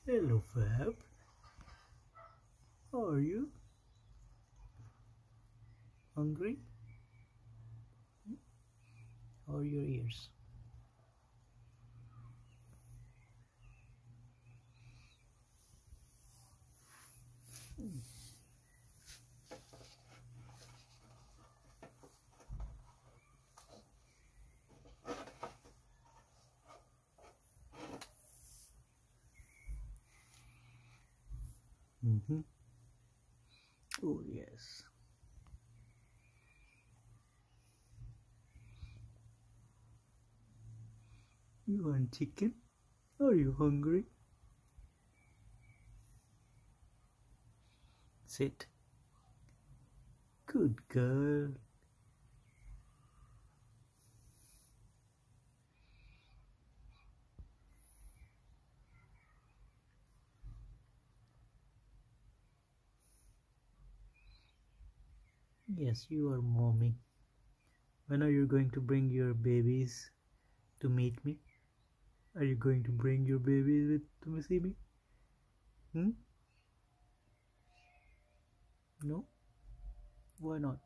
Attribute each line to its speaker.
Speaker 1: Hello, Fab. How are you? Hungry? How are your ears? Mm-hmm. Oh, yes. You want chicken? Are you hungry? Sit. Good girl. Yes, you are mommy. When are you going to bring your babies to meet me? Are you going to bring your babies to see me? Hmm? No? Why not?